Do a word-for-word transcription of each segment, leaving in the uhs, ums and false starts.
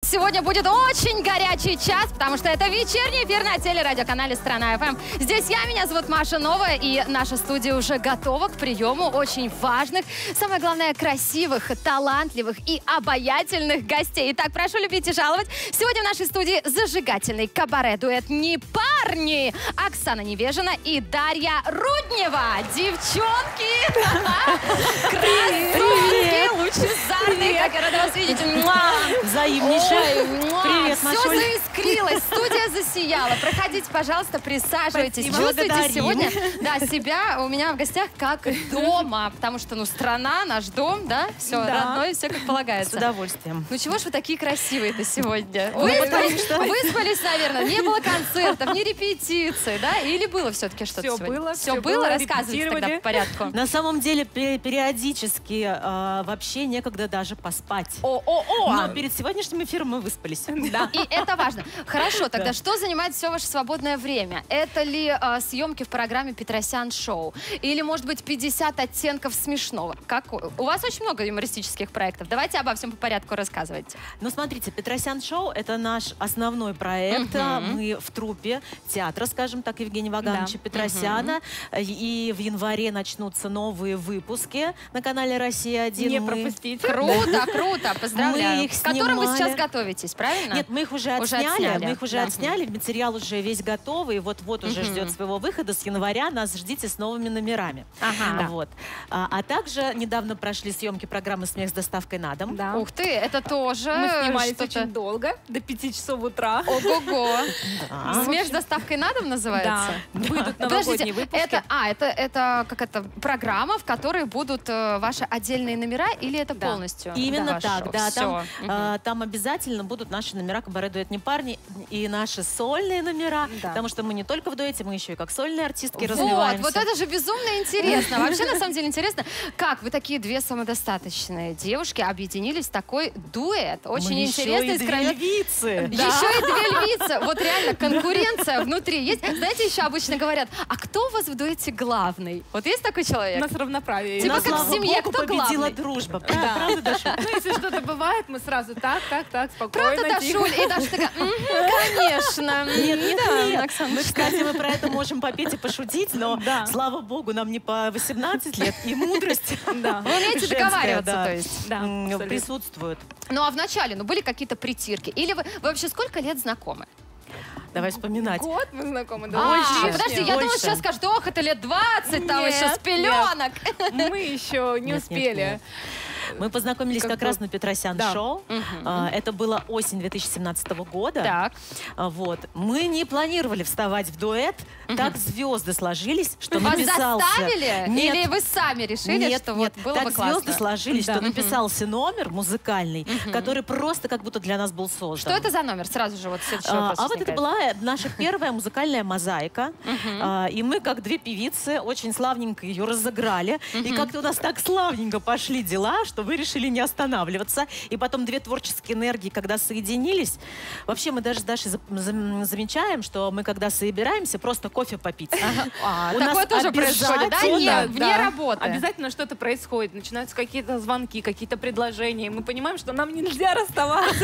Сегодня будет очень горячий час, потому что это вечерний эфир на телерадиоканале «Страна.ФМ». Здесь я, меня зовут Маша Новая, и наша студия уже готова к приему очень важных, самое главное, красивых, талантливых и обаятельных гостей. Итак, прошу любить и жаловать. Сегодня в нашей студии зажигательный кабаре-дуэт «Не парни» Оксана Невежина и Дарья Руднева. Девчонки! Красотки! Лучезарные! Как я рада вас видеть! Взаимнейшее. Привет, Все заискрилось, студия засияла. Проходите, пожалуйста, присаживайтесь. Спасибо. Чувствуйте Благодарим. сегодня да, себя у меня в гостях как дома, потому что, ну, страна, наш дом, да, все Да. родное, все как полагается. С удовольствием. Ну чего ж вы такие красивые-то сегодня? Ну, Выспались, потому что- выспались, наверное, не было концертов, ни репетиции, да? Или было все-таки что-то Всё сегодня? было, Все всё было? было, Рассказывайте тогда репетировали. по порядку. На самом деле, пе- периодически э, вообще некогда даже поспать. О-о-о! Но перед сегодняшним эфиром мы выспались. Да. И это важно. Хорошо, тогда что занимает все ваше свободное время? Это ли э, съемки в программе «Петросян Шоу»? Или, может быть, пятьдесят оттенков смешного? Какой? У вас очень много юмористических проектов. Давайте обо всем по порядку рассказывайте. Ну, смотрите, Петросян Шоу — это наш основной проект. Мгм. Мы в труппе театра, скажем так, Евгения Вагановича Да. Петросяна. И в январе начнутся новые выпуски на канале «Россия-один». Не Мы- пропустите. Круто, круто, поздравляю. Мы их К которым вы снимали. сейчас готовитесь, правильно? Нет, мы их уже Уже отсняли, отсняли, мы их уже да. отсняли, материал уже весь готовый, и вот-вот уже Мгм. ждет своего выхода. С января нас ждите с новыми номерами. Ага. А, Вот. А, а также недавно прошли съемки программы «Смех с доставкой на дом». Да. Ух ты, это тоже Мы снимались что-то... очень долго, до пяти часов утра. Ого-го. Да. «Смех с доставкой на дом» называется? Да. Выйдут Подождите, новогодние выпуски. это, а, это, это как это, программа, в которой будут э, ваши отдельные номера, или это Да. полностью? Именно ваше так, шоу? да. Всё. Там, Мгм. а, там обязательно будут наши номера «Кабаре-дуэт не парни» и наши сольные номера, Да. потому что мы не только в дуэте, мы еще и как сольные артистки Вот, развиваемся. вот это же безумно интересно. Вообще, на самом деле, интересно, как вы такие две самодостаточные девушки объединились в такой дуэт. Очень Мы интересно. еще и из две крайне- львицы. Еще и две львицы. Вот реально конкуренция внутри есть. Знаете, еще обычно говорят, а кто у вас в дуэте главный? Вот есть такой У человек? нас равноправие. Типа У нас, как в слава семье, богу, кто победила главный? дружба. Да. Правда, правда, Даша? Ну, если что-то бывает, мы сразу так, так, так, спокойно, Правда, тихо. Дашуль? И Даша такая, «Мгм, конечно. Нет, нет, Да, нет. Оксана. Мы, кстати, мы про это можем попеть и пошутить, но, Да. слава богу, нам не по восемнадцать лет, и мудрость Да. Вы умеете женская, договариваться, да, то есть? Да, м, абсолютно. присутствует. Ну, а в начале, ну, были какие-то притирки? Или вы, вы вообще сколько лет знакомы? Давай вспоминать. Год мы знакомы, да? А, Больше, подожди, я думала, больше. сейчас скажут, ох, это лет двадцать, там Нет, еще с пеленок. Мы еще не Нет, нет, успели. нет. Мы познакомились Как как, бы- раз на Петросян Да. Шоу. Мгм. А, Это была осень две тысячи семнадцатого года. Так. А, Вот. Мы не планировали вставать в дуэт. Так звезды сложились, что Вас написался... заставили? Нет. Или вы сами решили, Нет, что нет, вот было так бы звезды классно? сложились, Да. что Мгм. написался номер музыкальный, который просто как будто для нас был создан. Что это за номер? Сразу же вот следующий А, вопрос а вот это возникает. была наша первая музыкальная мозаика. Мгм. А, И мы, как две певицы, очень славненько ее разыграли. И как-то у нас так славненько пошли дела, что мы решили не останавливаться. И потом две творческие энергии, когда соединились. Вообще мы даже с Дашей за- за- замечаем, что мы, когда собираемся, просто кофе попить. А, У нас такое тоже происходит, да? обязательно, Нет, вне Да. работы. Обязательно что-то происходит. Начинаются какие-то звонки, какие-то предложения. И мы понимаем, что нам нельзя расставаться.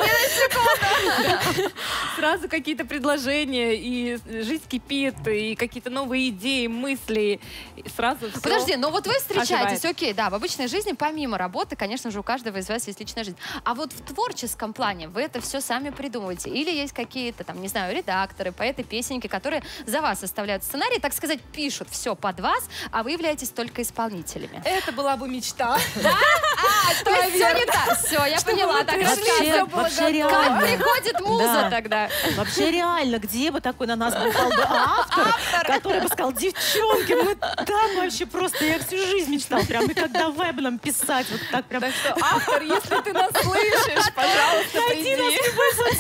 Да. Сразу какие-то предложения, и жизнь кипит, и какие-то новые идеи, мысли. И сразу все. Подожди, но вот вы встречаетесь, оживает. окей, да, в обычной жизни, помимо работы, конечно же, у каждого из вас есть личная жизнь. А вот в творческом плане вы это все сами придумываете? Или есть какие-то, там, не знаю, редакторы, поэты, песенники, которые за вас составляют сценарий, так сказать, пишут все под вас, а вы являетесь только исполнителями? Это была бы мечта. А, то есть все не так. Все, я поняла, так пришли, рассказывай. всё было вообще готово. реально. Как приходит муза Да. тогда? Вообще реально, где бы такой на нас был бы автор, который бы сказал: девчонки, мы так вообще просто, я всю жизнь мечтал прям, и как давай бы нам писать, вот так прям. Так что, автор, если ты нас слышишь, пожалуйста, Найди нас приди. в любой соцсети.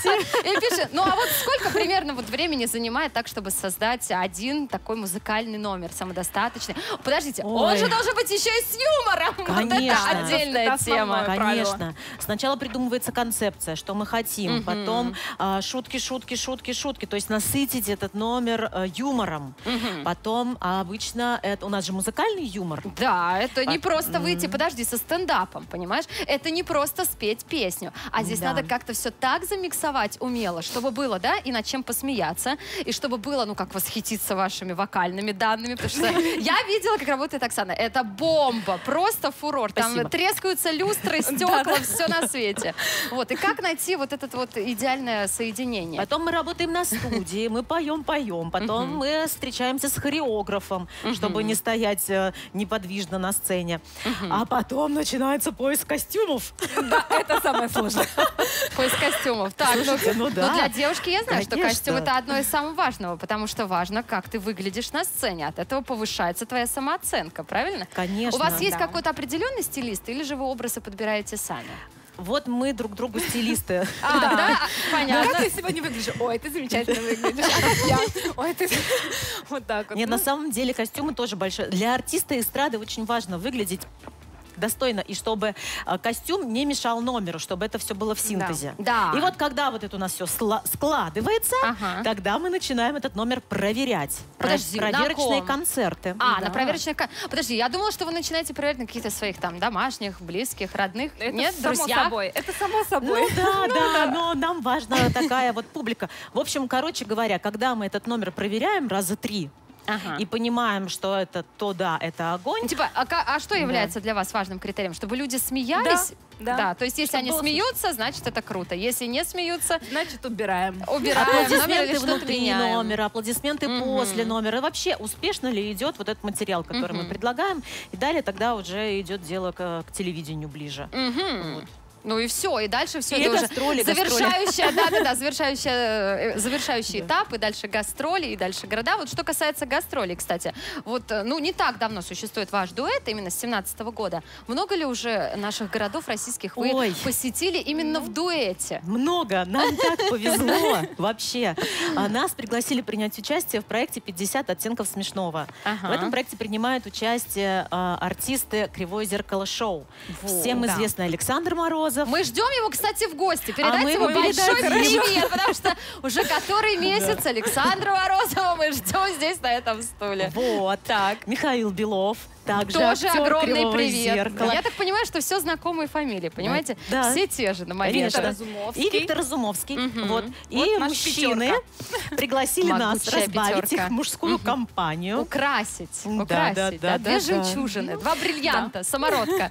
И пишет, ну а вот сколько примерно вот времени занимает так, чтобы создать один такой музыкальный номер самодостаточный? Подождите, Ой. он же должен быть еще и с юмором. Конечно. Вот это отдельная Это тема. основное. Конечно. правило. Сначала придумывается концепция, что мы хотим, Мгм. потом а, шутки, шутки, шутки, шутки, то есть насытить этот номер а, юмором. Мгм. Потом а, обычно это у нас же музыкальный юмор. Да, это не Пот- просто выйти, М. подожди, со стендапом, понимаешь? Это не просто спеть песню, а здесь Да. надо как-то все так замиксовать умело, чтобы было, да, и над чем посмеяться, и чтобы было, ну, как восхититься вашими вокальными данными, потому что я видела, как работает Оксана. Это бомба, просто фурор. Там Спасибо. трескаются люстры, стекла, все на свете. Вот, и как найти вот это вот идеальное соединение? Потом мы работаем на студии, мы поем, поем. Потом Мгм. мы встречаемся с хореографом, чтобы не стоять э, неподвижно на сцене. А потом начинается поиск костюмов. Да, это самое сложное. Поиск костюмов. Так, ну, Слушайте, ну но да. для девушки я знаю, что Конечно. костюм это одно из самых важного, потому что важно, как ты выглядишь на сцене. От этого повышается твоя самооценка, правильно? Конечно. У вас есть да. какой-то определенный стилист, или же вы образы подбираете сами? Вот мы друг другу стилисты. А, да, а, Ну, как понятно. ты сегодня выглядишь? Ой, ты замечательно выглядишь. А как я? Ой, ты... Вот так вот. Нет, Ну, на самом деле костюмы тоже большие. Для артиста эстрады очень важно выглядеть достойно, и чтобы э, костюм не мешал номеру, чтобы это все было в синтезе. Да. И вот когда вот это у нас все складывается, Ага. тогда мы начинаем этот номер проверять. Про- Подожди, на проверочные ком? концерты. А, Да. на проверочных... ка- Подожди, я думала, что вы начинаете проверять на каких-то своих там домашних, близких, родных. Это Нет, само друзьях? собой. Это само собой. Ну да, да, но нам важна такая вот публика. В общем, короче говоря, когда мы этот номер проверяем раза три Ага. и понимаем, что это то да, это огонь, Ну, Типа, а, ка- а что Да. является для вас важным критерием? Чтобы люди смеялись? Да, да. то есть если Чтобы они было смеются, значит это круто. Если не смеются, Значит, убираем. убираем номер или аплодисменты что-то внутри меняем. номера, аплодисменты Мгм. после номера. Вообще, успешно ли идет вот этот материал, который мы Мгм. предлагаем. И далее тогда уже идет дело к, к телевидению ближе. Мгм. Вот. Ну и все, и дальше все И это уже гастроли, гастроли. завершающая, да, да, да, завершающая, э, завершающий этап, и дальше гастроли, и дальше города. Вот что касается гастролей, кстати, вот, э, ну, не так давно существует ваш дуэт, именно с семнадцатого года. Много ли уже наших городов российских вы Ой. посетили именно в дуэте? Много, нам так повезло вообще. А, Нас пригласили принять участие в проекте пятьдесят оттенков смешного. Ага. В этом проекте принимают участие а, артисты «Кривое зеркало шоу». Вот, Всем да. известный Александр Морозов. Мы ждем его, кстати, в гости. А Передайте мы ему ему большой передадим. привет, потому что уже который месяц Александра Морозова мы ждем здесь, на этом стуле. Вот. Так. Михаил Белов. Также Тоже актер огромный «Кривого привет. зеркала». Я так понимаю, что все знакомые фамилии, понимаете? Да. Все те же на моменте. Конечно. Разумовский. И Виктор Разумовский. Мгм. Вот. И Вот наша мужчины пригласили нас Могучая разбавить пятерка. их мужскую Мгм. компанию. Украсить, Да, украсить, да, да, да, две да, да. жемчужины, два бриллианта, самородка.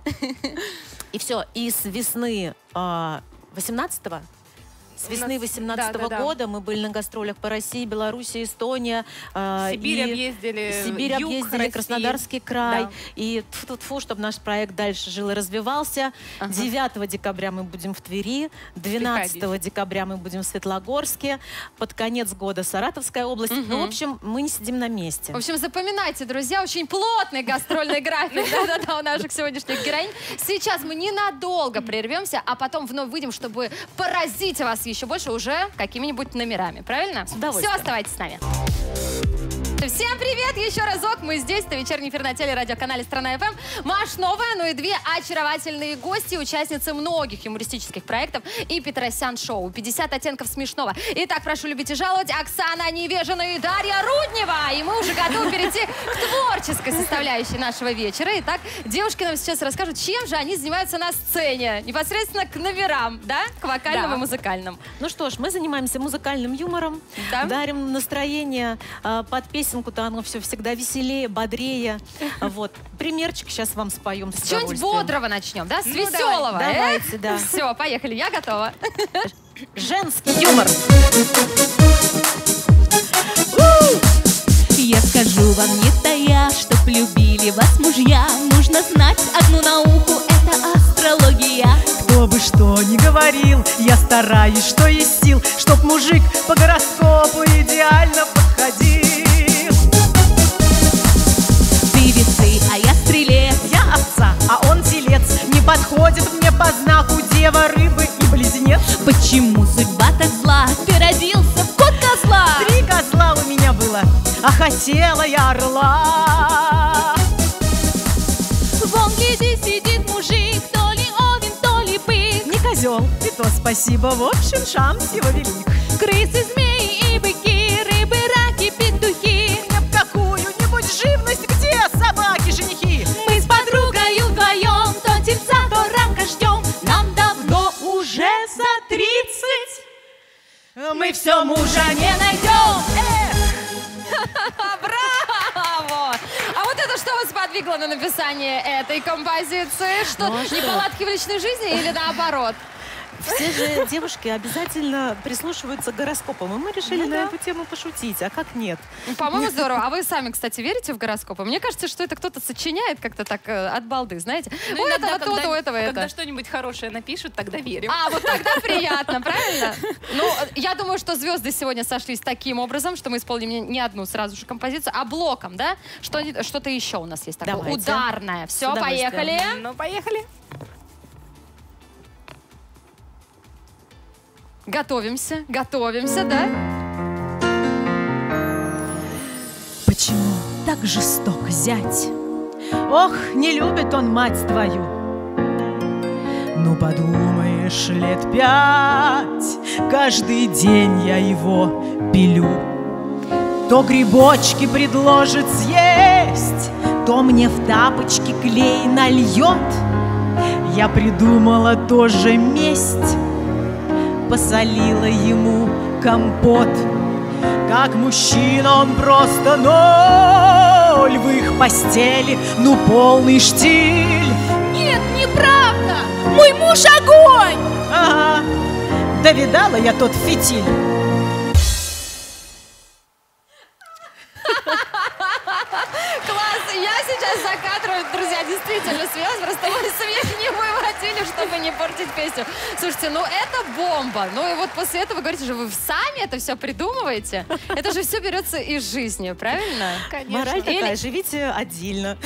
И все. И с весны а, восемнадцатого с весны нас- восемнадцатого да, да, да. года мы были на гастролях по России, Белоруссии, Эстония. а, Сибирь и объездили, Сибирь юг объездили, России. Краснодарский край. Да. И тьфу-тьфу, чтобы наш проект дальше жил и развивался. Ага. девятого декабря мы будем в Твери, двенадцатого декабря мы будем в Светлогорске, под конец года Саратовская область. Мгм. Ну, в общем, мы не сидим на месте. В общем, запоминайте, друзья, очень плотный гастрольный график да-да-да, у наших сегодняшних героинь. Сейчас мы ненадолго прервемся, а потом вновь выйдем, чтобы поразить вас еще больше уже какими-нибудь номерами. Правильно? С удовольствием. Все, оставайтесь с нами. Всем привет еще разок. Мы здесь, это вечерний эфир на телерадиоканале «Страна ФМ». Маш Новая, ну и две очаровательные гости, участницы многих юмористических проектов и Петросян Шоу. пятьдесят оттенков смешного. Итак, прошу любить и жаловать Оксана Невежина и Дарья Руднева. И мы уже готовы перейти к творческой составляющей нашего вечера. Итак, девушки нам сейчас расскажут, чем же они занимаются на сцене. Непосредственно к номерам, да? К вокальным Да. и музыкальным. Ну что ж, мы занимаемся музыкальным юмором, Да? дарим настроение а, под песенку-то оно все всегда веселее, бодрее. Вот. Примерчик сейчас вам споем с С чего-нибудь удовольствием. бодрого начнем, да? С Ну, веселого. давай. Давайте, да. Все, поехали, я готова. Женский юмор. Я скажу вам не тая, чтоб любили вас мужья. Нужно знать одну науку, это астрология. Кто бы что ни говорил, я стараюсь, что есть сил, чтоб мужик по гороскопу идеально подходил. Ты весы, а я стрелец. Я овца, а он телец. Не подходит мне по знаку дева, рыбы и близнец. Почему судьба а хотела я орла. Вон, гляди, сидит мужик, то ли овен, то ли бык. Не козел, и то спасибо, в общем, шанс его велик. Крысы, змеи и быки, рыбы, раки, петухи. Мне б какую-нибудь живность, где собаки-женихи. Мы с подругой вдвоем то тельца, то рака ждем. Нам давно уже за тридцать. Мы все мужа не найдем. Браво! А вот это что вас подвигло на написание этой композиции? Что, Ну, а что? неполадки в личной жизни или наоборот? Все же девушки обязательно прислушиваются к гороскопам. И мы решили Ну на да. эту тему пошутить. А как нет? Ну, по-моему, здорово. А вы сами, кстати, верите в гороскопы? Мне кажется, что это кто-то сочиняет как-то так э, от балды, знаете? Ну, у иногда, этого то-то, когда- у этого Когда это. что-нибудь хорошее напишут, тогда верим. А, вот тогда приятно, правильно? Ну, я думаю, что звезды сегодня сошлись таким образом, что мы исполним не, не одну сразу же композицию, а блоком, да? Что, что-то еще у нас есть такое Давайте. ударное. Все, С удовольствием. поехали. Ну, поехали. Готовимся, готовимся, да? Почему так жесток зять? Ох, не любит он мать твою. Ну, подумаешь, лет пять каждый день я его пилю. То грибочки предложит съесть, то мне в тапочки клей нальет. Я придумала тоже месть, посолила ему компот. Как мужчина он просто ноль, в их постели, ну, полный штиль. Нет, неправда! Мой муж огонь! Ага, да видала я тот фитиль. Класс! Я сейчас за кадром, друзья, действительно смеялась, просто мой смех не выводили, чтобы не портить песню. Слушайте, ну это бомба. Ну и вот после этого, говорите же, вы сами это все придумываете? Это же все берется из жизни, правильно? Мораль Или- такая, живите отдельно.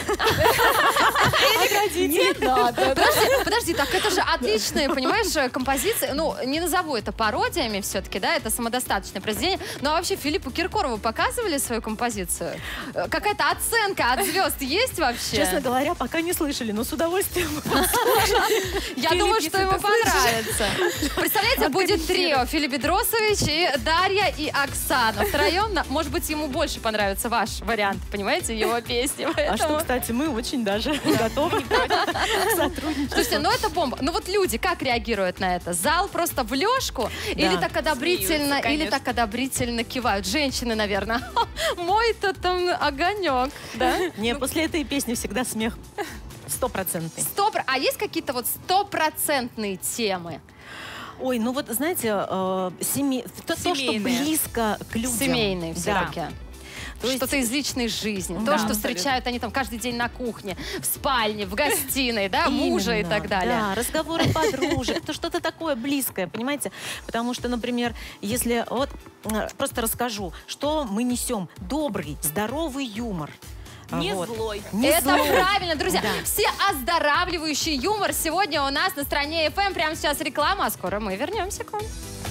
Не надо. Подожди, подожди, так это же отличные, понимаешь, композиции. Ну, не назову это пародиями все-таки, да, это самодостаточное произведение. Но вообще Филиппу Киркорову показывали свою композицию? Э, Какая-то оценка от звезд есть вообще? Честно говоря, пока не слышали, но с удовольствием. Я Филипп, думаю, если что ему ты слышишь. понравится. Представляете, будет трио. Филипп Бедросович и Дарья и Оксана. Втроем, на- может быть, ему больше понравится ваш вариант, понимаете, его песни. А что, Поэтому- кстати, мы очень даже готовы сотрудничать. Слушайте, ну это бомба. Ну вот люди как реагируют на это? Зал просто в лёжку? Или так одобрительно, Смеются, или конечно. так одобрительно кивают? Женщины, наверное. Мой-то там огонек, да? Не, после этой песни всегда смех стопроцентный. Стоп. А есть какие-то вот стопроцентные темы? Ой, ну вот, знаете, э, семи- то, то, что Семейные. близко к людям. Семейные Да. все-таки. То есть- Что-то из личной жизни. Да, То, что абсолютно. встречают они там каждый день на кухне, в спальне, в гостиной, да, мужа и Именно, так далее. Да, разговоры подружек, это что-то такое близкое, понимаете? Потому что, например, если вот э, просто расскажу, что мы несем добрый, здоровый юмор. Не Вот. злой. Не Это злой. правильно, друзья. Да. Все оздоравливающий юмор сегодня у нас на стране эф эм. Прямо сейчас реклама, а скоро мы вернемся к вам.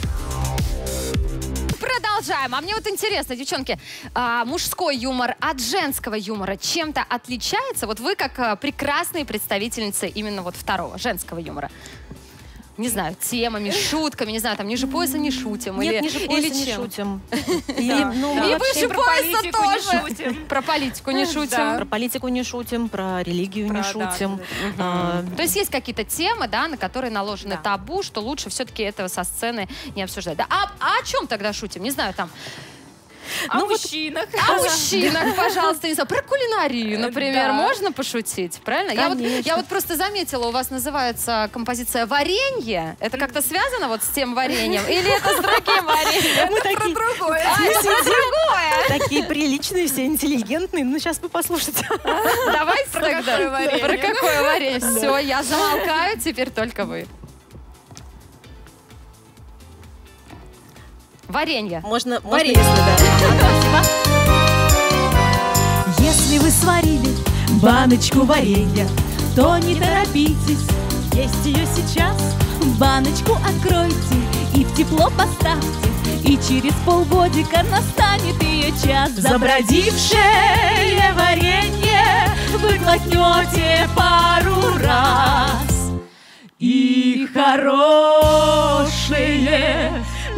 Продолжаем. А мне вот интересно, девчонки, а, мужской юмор от женского юмора чем-то отличается? Вот вы как а, прекрасные представительницы именно вот второго, женского юмора. Не знаю, темами, шутками, не знаю, там ниже пояса не шутим. Нет, или, ниже пояса или не чем? шутим. И, Да, ну, да. мы И вообще выше про пояса политику не тоже. шутим. Про политику не шутим. Да. про политику не шутим, про религию не Про- да, шутим. да, А, То есть есть какие-то темы, да, на которые наложены Да. табу, что лучше все-таки этого со сцены не обсуждать. Да? А, а о чем тогда шутим? Не знаю, там, О Ну вот- мужчинах. о мужчинах, пожалуйста, не знаю, про кулинарию, например, Да. можно пошутить, правильно? Я вот, Конечно. я вот просто заметила, у вас называется композиция «Варенье». Это как-то связано вот с тем вареньем? Или это с другим вареньем? Мы такие, Другое. А, это про другое. такие приличные, все интеллигентные. Ну, сейчас вы послушайте. Давайте Про тогда. какое варенье? Про какое варенье? Все, я замолкаю, теперь только вы. Варенье. Можно, можно, Варенье. если да. Если вы сварили баночку варенья, То не торопитесь, есть ее сейчас. баночку откройте и в тепло поставьте, и через полгодика настанет ее час. Забродившее варенье вы глотнете пару раз, и хорошее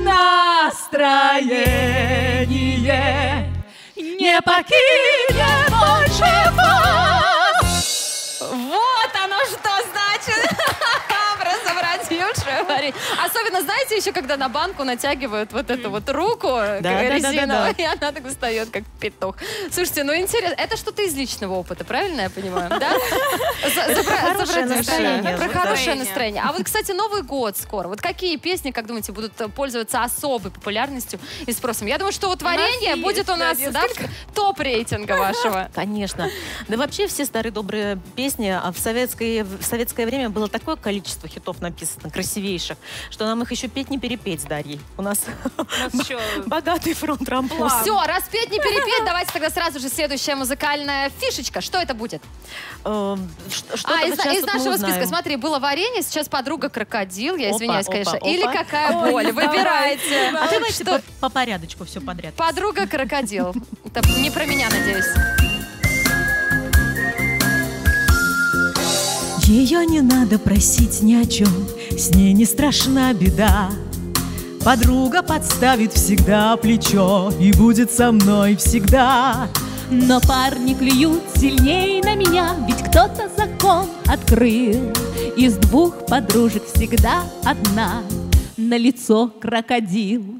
настроение не покинет больше вас. Вот оно что значит. Просто забродившее варенье. Особенно, знаете, еще когда на банку натягивают вот эту вот руку резиновую, и она так встает, как петух. Слушайте, ну интересно, это что-то из личного опыта, правильно я понимаю? Да? Про хорошее настроение. Про хорошее настроение. А вот, кстати, Новый год скоро. Вот какие песни, как думаете, будут пользоваться особой популярностью и спросом? Я думаю, что вот варенье будет у нас топ-рейтинга вашего. Конечно. Да вообще все старые добрые песни, а в советское, в советское время было такое количество хитов написано, красивейших, что нам их еще петь не перепеть с Дарьей. У нас богатый фронт рампло. Все, раз петь не перепеть, давайте тогда сразу же следующая музыкальная фишечка. Что это будет? А, из нашего списка, смотри, было варенье, сейчас подруга крокодил, я извиняюсь, конечно. Или какая боль, выбирайте. А давайте по порядочку все подряд. Подруга крокодил. Это не про меня, надеюсь. Ее не надо просить ни о чем, с ней не страшна беда. Подруга подставит всегда плечо и будет со мной всегда. Но парни клюют сильней на меня, ведь кто-то закон открыл. Из двух подружек всегда одна, на лицо крокодил.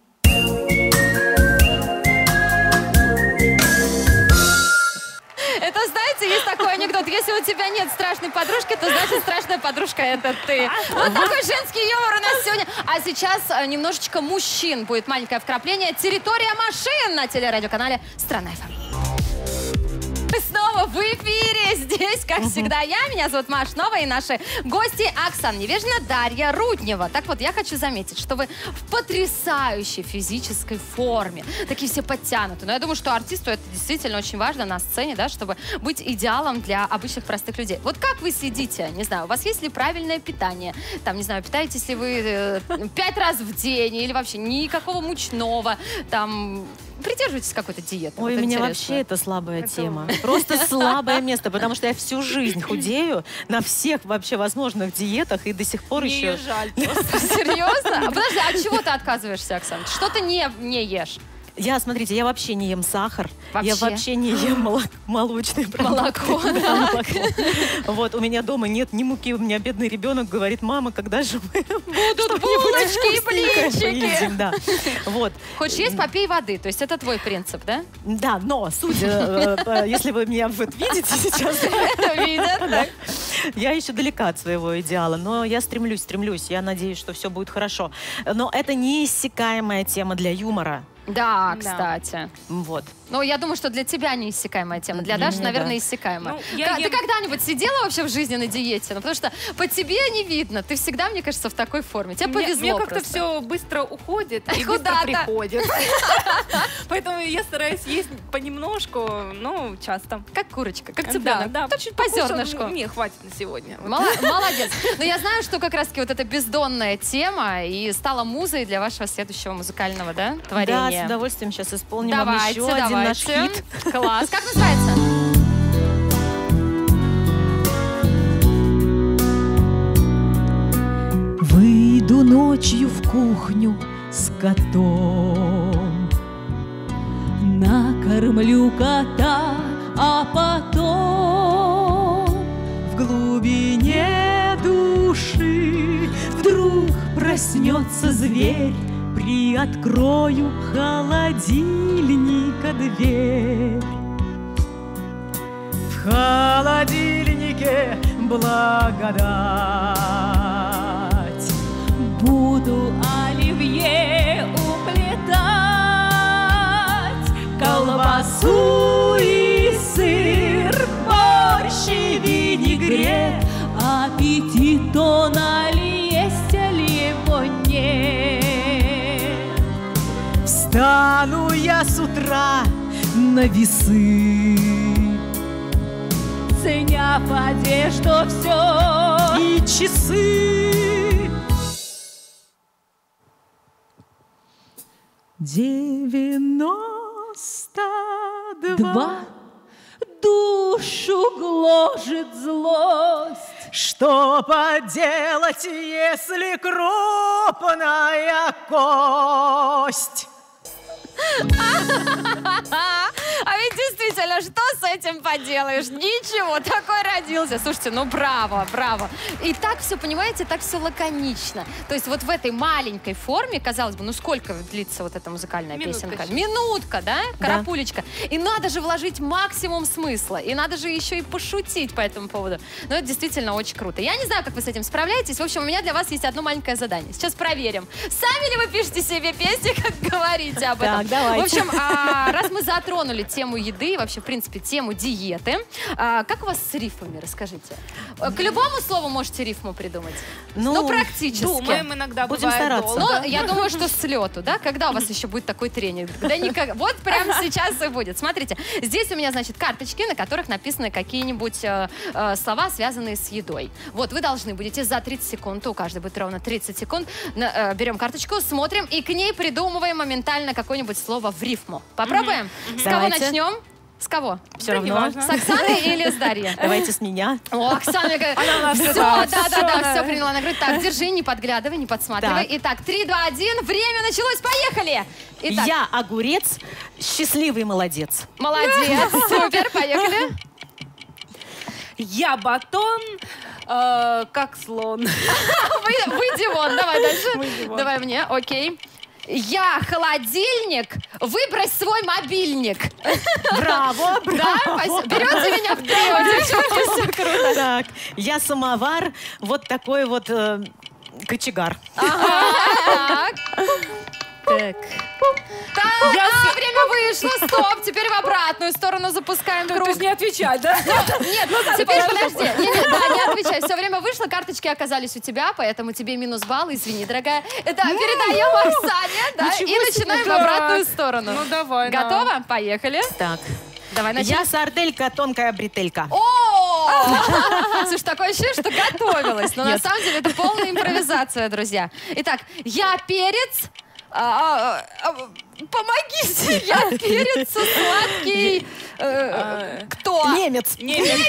Это, знаете, есть такой анекдот. Если у тебя нет страшной подружки, то значит страшная подружка — это ты. Вот такой женский юмор у нас сегодня. А сейчас немножечко мужчин. Будет маленькое вкрапление. Территория машин на телерадиоканале «Страна эф эм». Мы снова в эфире. Здесь, как всегда, я. Меня зовут Маша Новая. И наши гости Оксана Невежина, Дарья Руднева. Так вот, я хочу заметить, что вы в потрясающей физической форме. Такие все подтянуты. Но я думаю, что артисту это действительно очень важно на сцене, да, чтобы быть идеалом для обычных простых людей. Вот как вы сидите? Не знаю, у вас есть ли правильное питание? Там, не знаю, питаетесь ли вы э, пять раз в день или вообще никакого мучного? Там... Придерживайтесь какой-то диеты. Ой, вот у меня интересно. вообще это слабая это... тема. Просто слабое место, потому что я всю жизнь худею на всех вообще возможных диетах и до сих пор Мне еще... жаль просто. Серьезно? А подожди, от чего ты отказываешься, Оксана? Что ты не, не ешь? Я, смотрите, я вообще не ем сахар, Вообще? я вообще не ем молок, молочные продукты. Молоко, да, молоко. Вот, у меня дома нет ни муки, у меня бедный ребенок говорит: мама, когда же мы будут булочки и блинчики? Да. Вот. Хочешь есть, попей воды. То есть это твой принцип, да? Да, но, судя, если вы меня вот видите сейчас, видят, я еще далека от своего идеала, но я стремлюсь, стремлюсь, я надеюсь, что все будет хорошо. Но это неиссякаемая тема для юмора. Да, кстати. Вот. Ну, я думаю, что для тебя неиссякаемая тема. Для Для Даши, меня, наверное, да. иссякаемая. Ну, я Ты ем- когда-нибудь сидела вообще в жизни на диете? Ну, потому что по тебе не видно. Ты всегда, мне кажется, в такой форме. Тебе Мне- повезло Мне как-то просто. все быстро уходит и быстро Куда-то. приходит. Поэтому я стараюсь есть понемножку, ну, часто. Как курочка, как Да, цыпленок. да, Чуть по покушала, зернышку. ну, Не, хватит на сегодня. Мола- Молодец. Но я знаю, что как раз-таки вот эта бездонная тема и стала музой для вашего следующего музыкального, да, Да, творения. с удовольствием сейчас исполним вам Давайте, еще один наш давайте. хит. Класс. Как называется? Выйду ночью в кухню с котом, Накормлю кота, а потом в глубине души вдруг проснется зверь. Приоткрою холодильника дверь. В холодильнике благодать. буду оливье уплетать, Колбасу и сыр, борщ и винегрет. аппетит он али есть, али его нет. Встану я с утра на весы, Ценя в одежду все. и часы. девяносто два. Два. Душу гложет злость. Что поделать, если крупная кость? А ведь действительно, что с этим поделаешь? Ничего, такой родился. Слушайте, ну браво, браво. И так все, понимаете, так все лаконично. То есть вот в этой маленькой форме, казалось бы, ну сколько длится вот эта музыкальная Минутка песенка? еще. Минутка, да? Карапулечка. И надо же вложить максимум смысла. И надо же еще и пошутить по этому поводу. Но это действительно очень круто. Я не знаю, как вы с этим справляетесь. В общем, у меня для вас есть одно маленькое задание. Сейчас проверим. Сами ли вы пишете себе песни, как говорите об этом? Так, давайте. В общем, а, раз мы затронули тему еды, вообще, в принципе, тему диеты, а, как у вас с рифмами, расскажите? К любому слову можете рифму придумать? Ну, Ну, практически. Думаем, иногда Будем бывает стараться. долго. Ну, я думаю, что с лету, да? Когда у вас еще будет такой тренинг? Да никак. Вот прямо сейчас и будет. Смотрите, здесь у меня, значит, карточки, на которых написаны какие-нибудь э, э, слова, связанные с едой. Вот, вы должны будете за тридцать секунд, у каждой будет ровно тридцать секунд, на, э, берем карточку, смотрим и к ней придумываем моментально какое-нибудь слово в рифму. Попробуем? С кого Давайте. начнем? С кого? Все Да равно. неважно. С Оксаны или с Дарьей? Давайте с меня. О, Оксана, я говорю, все, всё, да, всё да, да, она- все приняла на грудь. Так, держи, не подглядывай, не подсматривай. Так. Итак, три, два, один, время началось, поехали! Итак, Я огурец, счастливый молодец. молодец, супер, поехали. Я батон, э, как слон. Вы- Выйди вон, давай дальше. Выйди вон. Давай мне, окей. Я холодильник, выбрось свой мобильник. Браво, Да, браво. спасибо. Берете меня в трио, девчонки, все круто. Так, я самовар, вот такой вот э, кочегар. Так. Так. Так, а, время вышло, стоп, теперь в обратную сторону запускаем То круг. есть не отвечать, да? Нет, ну теперь подожди. Не, не, да, не отвечай. Все время вышло, карточки оказались у тебя, поэтому тебе минус балл. Извини, дорогая. Это передаем Оксане, да, и Ничего себе, начинаем в так. обратную сторону. Ну, давай, да. Готова? Поехали. Так, Давай начнем. я сарделька, тонкая бретелька. О! Слушай, такое ощущение, что готовилась. Но на самом деле это полная импровизация, друзья. Итак, я перец. а, а, а, Помогите, я перец сладкий. э, Кто? Немец. Немец.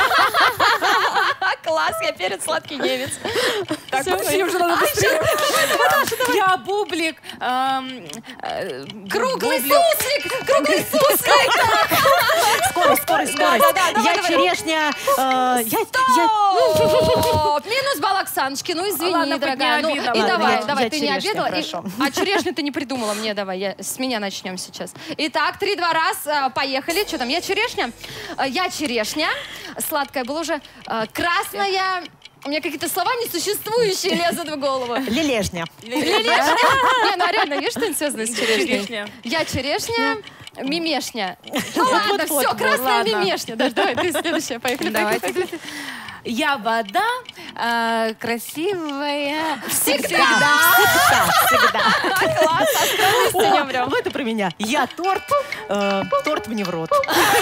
Класс, я перец сладкий немец. Так, Всё, подожди, уже надо А, быстрее. Я бублик. эм, э, Круглый бублик. суслик! Круглый суслик! Скорость, скорость, скорость. да, да, давай, я давай. черешня. э, я, я... Стоп! Минус балл Оксаночки. Ну, извини, Ладно, хоть дорогая. не Ну, обидно. и Ладно, давай, я- давай, я ты не черешня, обедала. И- хорошо. А черешню ты не придумала мне, давай. Я, с меня начнем сейчас. Итак, три-два раз. а, Поехали. Что там? Я черешня? А, Я черешня. Сладкая была уже. А, Красная. У меня какие-то слова несуществующие лезут в голову. Лележня. Лилешня? Не, ну а реально, видишь, что-нибудь связано с черешней? Черешня. Я черешня, мимешня. Ну ладно, вот, все, вот, красная ладно. мимешня. Даже давай, ты следующая. Поехали, поехали, Давайте. поехали. Я вода, э, красивая. Всегда. Всегда. Класс, а скромности не О, умрем. вот это про меня. Я торт, э, торт мне в рот.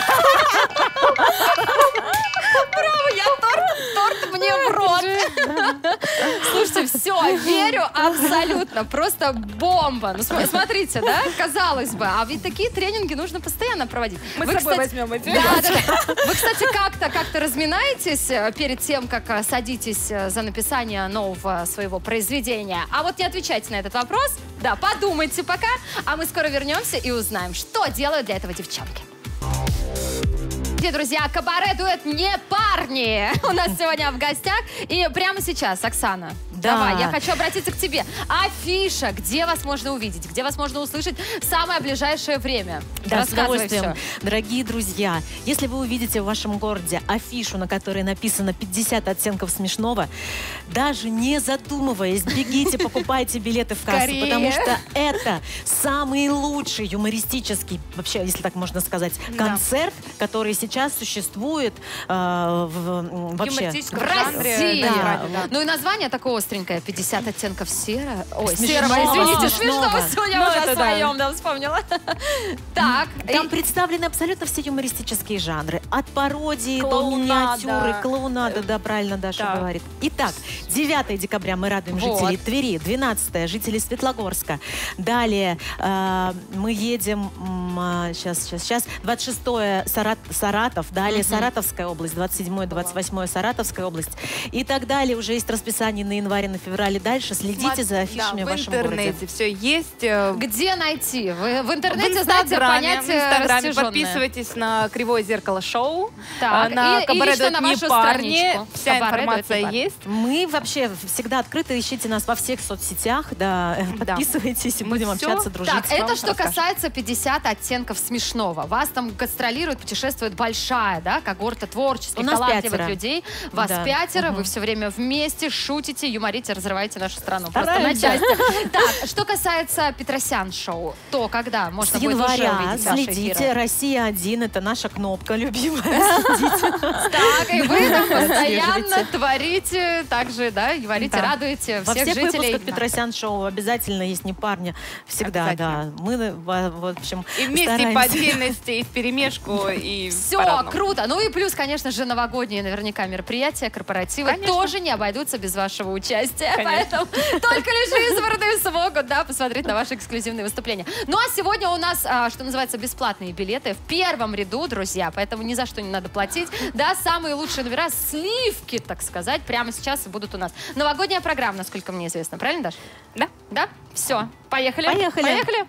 Браво, я торт, торт мне в рот. Слушайте, все, верю абсолютно. Просто бомба. Ну, см- смотрите, да, казалось бы. А ведь такие тренинги нужно постоянно проводить. Мы Вы, с собой кстати, возьмем эти. Да, да, да. Вы, кстати, как-то как-то разминаетесь э, перед тем, как э, садитесь э, за написание нового своего произведения? А вот не отвечайте на этот вопрос. Да, подумайте пока. А мы скоро вернемся и узнаем, что делают для этого девчонки. Дорогие друзья, кабаре-дуэт «Не парни» у нас сегодня в гостях. И прямо сейчас, Оксана, Да. давай, я хочу обратиться к тебе. Афиша, где вас можно увидеть, где вас можно услышать в самое ближайшее время? Да, с Рассказывай удовольствием. всё. Дорогие друзья, если вы увидите в вашем городе афишу, на которой написано пятьдесят оттенков смешного, даже не задумываясь, бегите, покупайте билеты в кассу, Скорее. потому что это самый лучший юмористический, вообще, если так можно сказать, концерт, который сейчас существует э, в, м, вообще. Юмористическом В жанре. России. Да, Да. да. Ну и название такого быстренькое. пятьдесят оттенков серо. Ой, Смешного. серого, извините, Смешного. смешного. Сегодня Ну, уже это о да. своем, да, вспомнила. Так. Там и- представлены абсолютно все юмористические жанры. От пародии до Клоунада. миниатюры, клоунада, да, правильно Даша Да. говорит. Итак, девятое декабря мы радуем Вот. жителей Твери, двенадцатое жителей Светлогорска. Далее э, мы едем, сейчас, сейчас, сейчас, двадцать шестое Сарат, Саратов, далее Саратовская область, двадцать седьмое двадцать восьмое Саратовская область и так далее. Уже есть расписание на январь и на февраль и дальше. Следите за афишами Да, в в вашем городе. интернете все есть. э, Где найти? Вы в В интернете знаете Инстаграме, в понятие Инстаграме растяжённое. подписывайтесь на Кривое зеркало шоу, Так, э, на и- и Кабаре лично дуэт на «Не вашу парни». страничку. Вся Кабаре дуэт «Не информация парни». есть. Мы вообще всегда открыты, ищите нас во всех соцсетях, да, Да. подписывайтесь, и Мы будем всё- общаться, дружить. Так, с вами, это что расскажем. касается пятьдесят оттенков смешного. Вас там гастролирует, путешествует большая, да, когорта творческих, У нас талантливых пятеро. людей. Вас Да. пятеро, вы Мгм. все время вместе, шутите, юморите, разрываете нашу страну. Просто Стараемся. на части. Так, что касается Петросян шоу, то когда можно С будет уже января увидеть ваши следите, эфиры? Россия один, это наша кнопка любимая. Так, и вы там постоянно Отслеживайте. творите, также, да, говорите, Да. радуете Во всех всех жителей. выпусках Петросян шоу обязательно есть не парня. Всегда, да. Обязательно. Мы, во- в общем, И вместе, и по стараемся. отдельности, и в переменежку, и Все, по-разному. круто. Ну и плюс, конечно же, новогодние наверняка мероприятия, корпоративы Конечно. тоже не обойдутся без вашего участия. Конечно. Поэтому только лишь избранные смогут, да, посмотреть на ваши эксклюзивные выступления. Ну а сегодня у нас, а, что называется, бесплатные билеты в первом ряду, друзья. Поэтому ни за что не надо платить. Да, самые лучшие номера, сливки, так сказать, прямо сейчас будут у нас. Новогодняя программа, насколько мне известно. Правильно, Даш? Да. Да? Все. Поехали. Поехали. Поехали.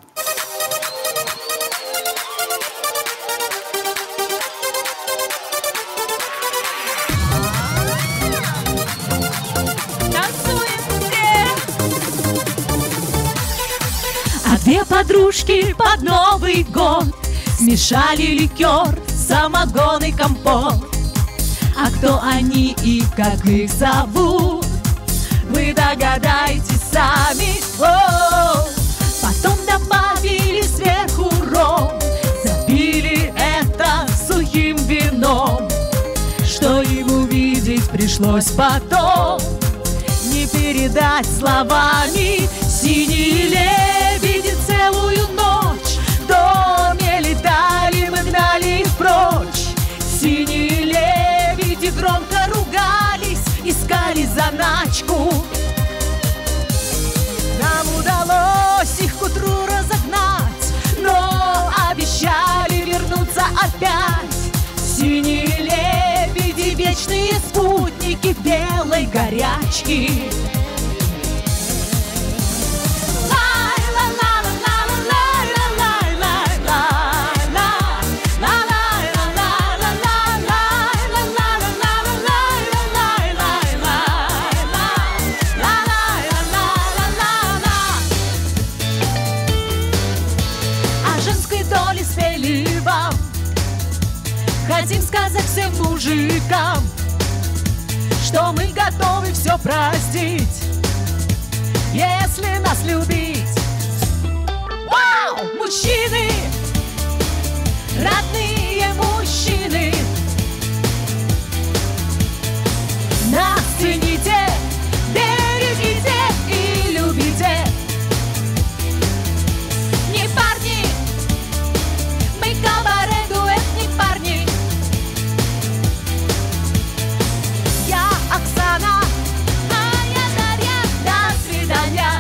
А две подружки под Новый год смешали ликер, самогон и компот. А кто они и как их зовут, вы догадаетесь сами. О, потом добавили сверху ром, запили это сухим вином. Что им увидеть пришлось потом, не передать словами. Синие лебеди целую ночь в доме летали, мы гнали их прочь. Синие лебеди громко ругались, искали заначку. Нам удалось их к утру разогнать, но обещали вернуться опять. Синие лебеди, вечные спутники белой горячки. О женской доле спели вам, хотим сказать всем мужикам, что мы готовы все простить, если нас любить. Вау! Мужчины, родные мужчины, нас цените, берегите и любите. Не парни, мы кабаре дуэт, не парни. Я Оксана, а я Дарья, до свидания.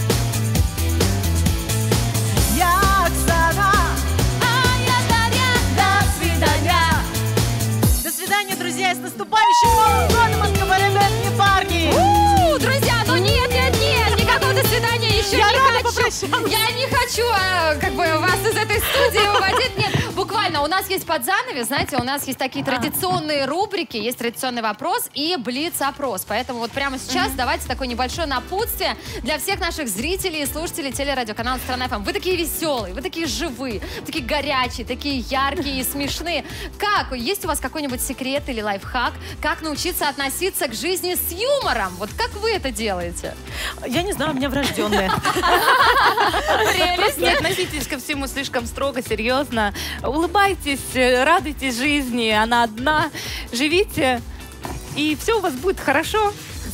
Я Оксана, а я Дарья, до свидания. До свидания, друзья, и с наступающим Новым годом от кабаре дуэт, не парни. У, друзья, ну нет, нет, нет, никакого до свидания еще Я не рада хочу. попрощаться. Я не хочу, а, как бы, вас из этой студии выводить. Нет, буквально, у нас есть под занавес, знаете, у нас есть такие традиционные рубрики, есть традиционный вопрос и блиц-опрос. Поэтому вот прямо сейчас давайте такое небольшое напутствие для всех наших зрителей и слушателей телерадиоканала «Страна ФМ». Вы такие веселые, вы такие живые, такие горячие, такие яркие и смешные. Как? Есть у вас какой-нибудь секрет или лайфхак? Как научиться относиться к жизни с юмором? Вот как вы это делаете? Я не знаю, у меня врожденная. Просто не относитесь ко всему слишком строго, серьезно. Улыбайтесь, э, радуйтесь жизни, она одна. Живите, и все у вас будет хорошо.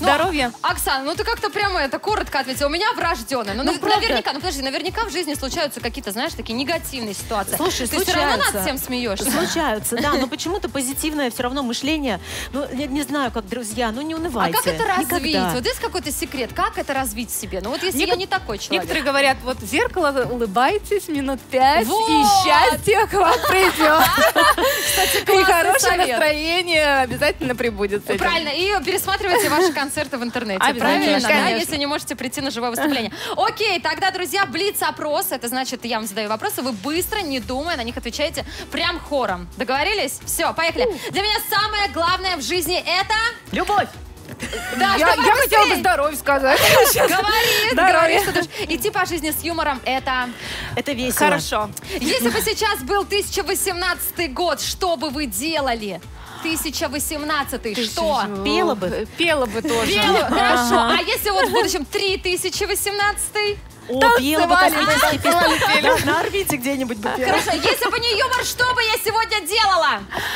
Здоровья. Оксана, ну ты как-то прямо это коротко ответила. У меня врожденное. Ну, Ну, нав- правда. наверняка, ну подожди, наверняка в жизни случаются какие-то, знаешь, такие негативные ситуации. Слушай, ты все равно случаются. над всем смеешься. Случаются, да, но почему-то позитивное все равно мышление. Ну, я не знаю, как друзья, ну не А унывайте. как это развить? Никогда. Вот есть какой-то секрет? Как это развить в себе? Ну вот если я не такой человек. Некоторые говорят, вот в зеркало улыбайтесь минут пять, Вот. и счастье к вам придет. Кстати, И классный хорошее совет. настроение обязательно прибудет с этим. Правильно, и пересматривайте ваши концерты в интернете. Обязательно, Правильно, да, конечно. если не можете прийти на живое выступление. Окей, тогда, друзья, блиц-опрос. Это значит, я вам задаю вопросы, вы быстро, не думая, на них отвечаете прям хором. Договорились? Все, поехали. Для меня самое главное в жизни это... Любовь! Да, Я, давай я хотела бы быстрей. здоровье сказать. Говори, Здоровье. говори, что ты ж- идти по жизни с юмором это... Это весело. Хорошо. Если бы сейчас был тысяча восемнадцатый год, что бы вы делали? тысяча восемнадцатый, что? Пела бы. Пела бы тоже. Пела, хорошо. А если вот в будущем три тысячи восемнадцатый? О, пела бы Танцевали, космические танцевали, песни. Да, на орбите где-нибудь бы пела. Хорошо, если бы не юмор, что бы я сегодня делала?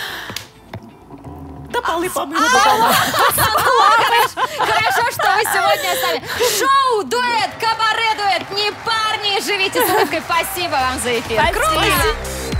Да полы помыла бы. Хорошо, что вы сегодня с нами. Шоу, дуэт, кабаре-дуэт, не парни, живите с улыбкой. Спасибо вам за эфир. Спасибо. Круто!